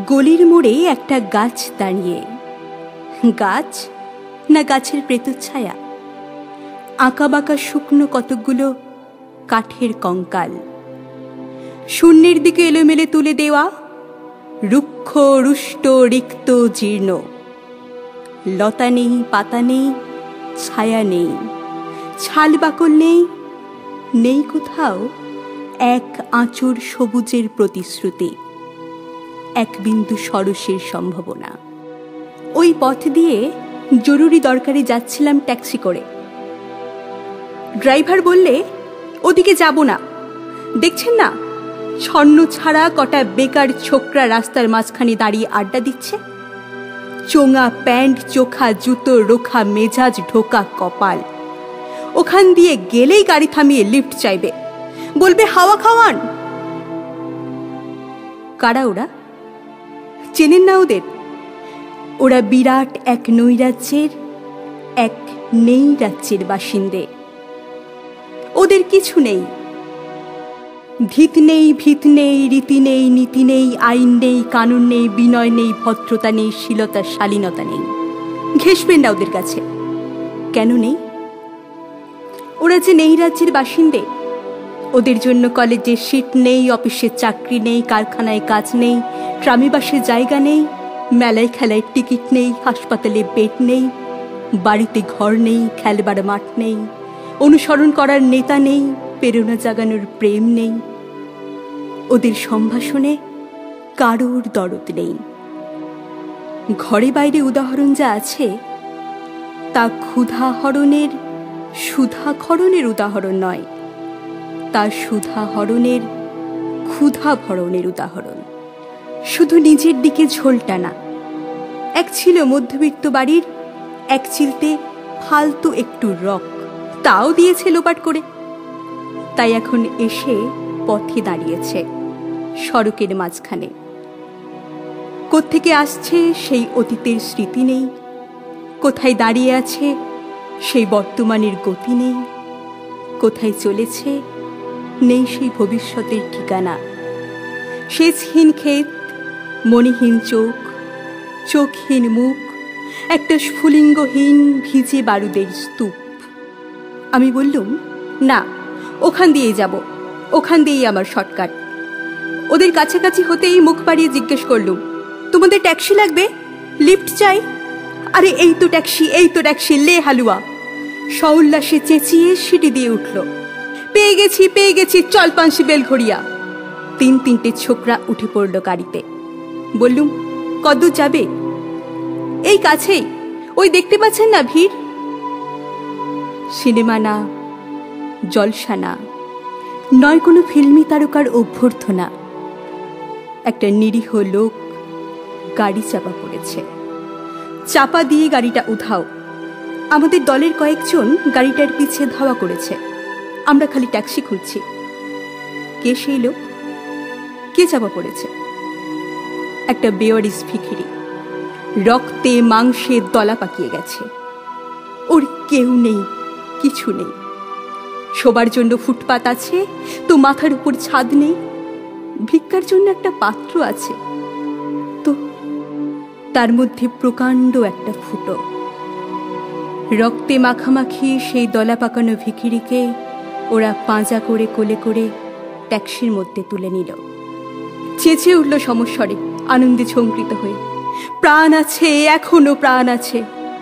গলির মোড়ে একটা গাছ দাঁড়িয়ে, গাছ না গাছের প্রেতচ্ছায়া, আঁকা বাঁকা শুকনো কতকগুলো কাঠের কঙ্কাল, শূন্যের দিকে এলোমেলে তুলে দেওয়া, রুক্ষ রুষ্ট রিক্ত জীর্ণ, লতা নেই, পাতা নেই, ছায়া নেই, ছাল বাকল নেই, নেই কোথাও এক আঁচড় সবুজের প্রতিশ্রুতি, এক বিন্দু সরসের সম্ভাবনা। ওই পথ দিয়ে জরুরি দরকারে যাচ্ছিলাম ট্যাক্সি করে। ড্রাইভার বললে, ওদিকে যাব না, দেখছেন না ছন্ন ছাড়া কটা বেকার ছোকরা রাস্তার মাঝখানে দাঁড়িয়ে আড্ডা দিচ্ছে, চোঙা প্যান্ট, চোখা জুতো, রোখা মেজাজ, ঢোকা কপাল। ওখান দিয়ে গেলেই গাড়ি থামিয়ে লিফট চাইবে, বলবে হাওয়া খাওয়ান। কারা ওরা? চেনেন না ওদের? ওরা বিরাট এক নৈরাজ্যের, এক নেই রাজ্যের বাসিন্দে। ওদের কিছু নেই, ধিত নেই, ভিত নেই, রীতি নেই, নীতি নেই, আইন নেই, কানুন নেই, বিনয় নেই, ভদ্রতা নেই, শীলতা, শালীনতা নেই। ঘেঁষবেন না ওদের কাছে। কেন নেই? ওরা যে নেই রাজ্যের বাসিন্দে, ওদের জন্য কলেজে সিট নেই, অফিসে চাকরি নেই, কারখানায় কাজ নেই, ট্রামে বাসে জায়গা নেই, মেলায় খেলায় টিকিট নেই, হাসপাতালে বেড নেই, বাড়িতে ঘর নেই, খেলবার মাঠ নেই, অনুসরণ করার নেতা নেই, প্রেরণা জাগানোর প্রেম নেই। ওদের সম্ভাষণে কারোর দরদ নেই। ঘরে বাইরে উদাহরণ যা আছে তা ক্ষুধাহরণের, সুধাখরণের উদাহরণ নয়, তা সুধাহরণের, ক্ষুধাভরণের উদাহরণ। শুধু নিজের দিকে ঝোলটানা। এক ছিল মধ্যবিত্ত বাড়ির, এক চিলতে ফালতু একটু রক, তাও দিয়েছে লোপাট করে। তাই এখন এসে পথে দাঁড়িয়েছে, সড়কের মাঝখানে। কোত্থেকে আসছে সেই অতীতের স্মৃতি নেই, কোথায় দাঁড়িয়ে আছে সেই বর্তমানের গতি নেই, কোথায় চলেছে নেই সেই ভবিষ্যতের ঠিকানা। সেচহীন ক্ষেত, মণিহীন চোখ, চোখহীন মুখ, একটা স্ফুলিঙ্গহীন ভিজে বারুদের স্তূপ। আমি বললুম, না, ওখান দিয়েই যাব, ওখান দিয়েই আমার শর্টকাট। ওদের কাছাকাছি হতেই মুখ বাড়িয়ে জিজ্ঞেস করলুম, তোমাদের ট্যাক্সি লাগবে? লিফট চাই? আরে এই তো ট্যাক্সি, এই তো ট্যাক্সি, লে হালুয়া। সউল্লাসে চেঁচিয়ে সিটি দিয়ে উঠল, পেয়ে গেছি, পেয়ে গেছি, চল পানসি বেলঘড়িয়া। তিন তিনটে ছোকরা উঠে পড়ল গাড়িতে। বললুম, কদ্দূর যাবে? এই কাছেই, ওই দেখতে পাচ্ছেন না ভিড়। সিনেমা না, জলসা না, নয় কোনো ফিল্মি তারকার অভ্যর্থনা। একটা নিরীহ লোক গাড়ি চাপা পড়েছে। চাপা দিয়ে গাড়িটা উধাও। আমাদের দলের কয়েকজন গাড়িটার পিছে ধাওয়া করেছে। আমরা খালি ট্যাক্সি খুঁজছি। কে সেই লোক? কে চাপা পড়েছে? একটা বেওয়ারিশ ভিখিরি, রক্তে মাংসে দলা পাকিয়ে গেছে। ওর কেউ নেই, কিছু নেই। শোবার জন্য ফুটপাত আছে তো মাথার উপর ছাদ নেই, ভিক্ষার জন্য একটা পাত্র আছে তো তার মধ্যে প্রকাণ্ড একটা ফুটো। রক্তে মাখামাখি সেই দলা পাকানো ভিখিরিকে ওরা পাঁজা করে কোলে করে ট্যাক্সির মধ্যে তুলে নিল। চেঁচিয়ে উঠল সমস্বরে, আনন্দে ঝঙ্কৃত হয়ে, প্রাণ আছে, এখনো প্রাণ আছে।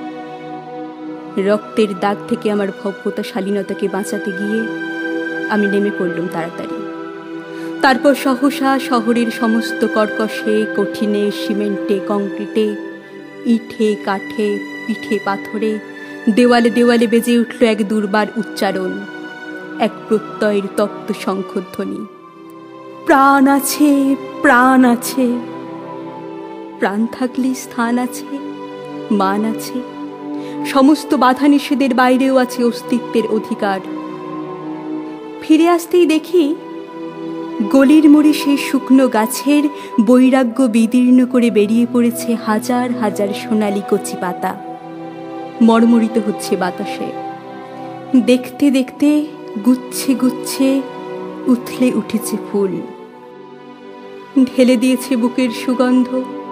রক্তের দাগ থেকে আমার ভব্যতা শালীনতাকে বাঁচাতে গিয়ে আমি নেমে পড়লুম তাড়াতাড়ি। তারপর সহসা শহরের সমস্ত কর্কশে, কঠিনে, সিমেন্টে, কংক্রিটে, ইটে, কাঠে, পিঠে, পাথরে, দেওয়ালে দেওয়ালে বেজে উঠল এক দুর্বার উচ্চারণ, এক প্রত্যয়ের তপ্ত শঙ্খধ্বনি, প্রাণ আছে, প্রাণ আছে। প্রাণ থাকলে স্থান আছে, মান আছে, সমস্ত বাধা নিষেধের বাইরেও আছে অস্তিত্বের অধিকার। ফিরে আসতেই দেখি গলির মোড়ে সেই শুকনো গাছের বৈরাগ্য বিদীর্ণ করে বেরিয়ে পড়েছে হাজার হাজার সোনালি কচি পাতা, মর্মরিত হচ্ছে বাতাসে। দেখতে দেখতে গুচ্ছে গুচ্ছে উথলে উঠেছে ফুল, ঢেলে দিয়েছে বুকের সুগন্ধ।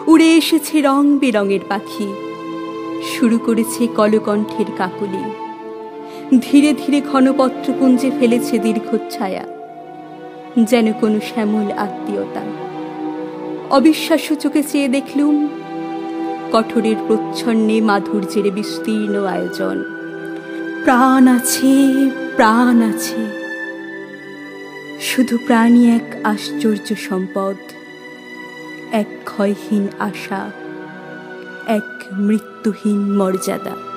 উড়ে এসেছে রং বেরঙের পাখি, শুরু করেছে কলকণ্ঠের কাকলি, ধীরে ধীরে ঘনপত্রপুঞ্জে ফেলেছে দীর্ঘচ্ছায়া, যেন কোনো শ্যামল আত্মীয়তা। অবিশ্বাস্য চোখে চেয়ে দেখলুম কঠোরের প্রচ্ছন্নে মাধুর্যের বিস্তীর্ণ আয়োজন। প্রাণ আছে, প্রাণ আছে, শুধু প্রাণী এক আশ্চর্য সম্পদ, এক ক্ষয়হীন আশা, এক মৃত্যুহীন মর্যাদা।